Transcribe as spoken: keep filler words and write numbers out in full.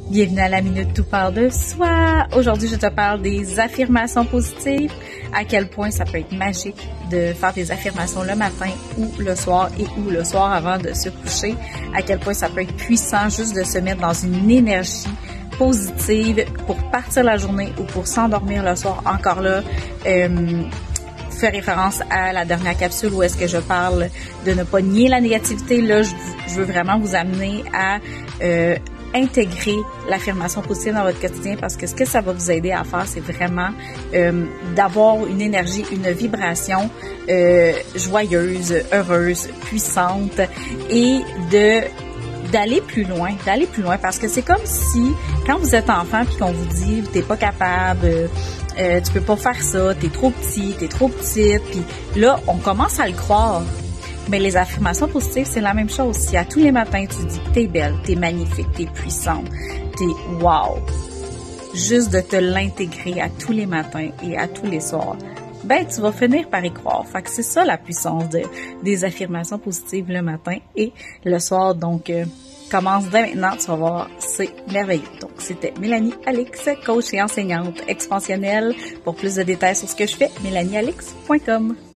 Bienvenue à la Minute Tout part de soi. Aujourd'hui, je te parle des affirmations positives, à quel point ça peut être magique de faire des affirmations le matin ou le soir et ou le soir avant de se coucher, à quel point ça peut être puissant juste de se mettre dans une énergie positive pour partir la journée ou pour s'endormir le soir. Encore là, euh, fait référence à la dernière capsule où est-ce que je parle de ne pas nier la négativité. Là, je, je veux vraiment vous amener à euh, intégrer l'affirmation positive dans votre quotidien, parce que ce que ça va vous aider à faire, c'est vraiment euh, d'avoir une énergie, une vibration euh, joyeuse, heureuse, puissante, et de d'aller plus loin, d'aller plus loin, parce que c'est comme si quand vous êtes enfant puis qu'on vous dit t'es pas capable, euh, tu peux pas faire ça, t'es trop petit, t'es trop petite, puis là on commence à le croire. Mais les affirmations positives, c'est la même chose. Si à tous les matins, tu dis que t'es belle, t'es magnifique, t'es puissante, t'es wow, juste de te l'intégrer à tous les matins et à tous les soirs, ben tu vas finir par y croire. Fait que c'est ça la puissance de, des affirmations positives le matin et le soir. Donc, euh, commence dès maintenant, tu vas voir, c'est merveilleux. Donc, c'était Mélanie Alix, coach et enseignante expansionnelle. Pour plus de détails sur ce que je fais, mélanie alix point com.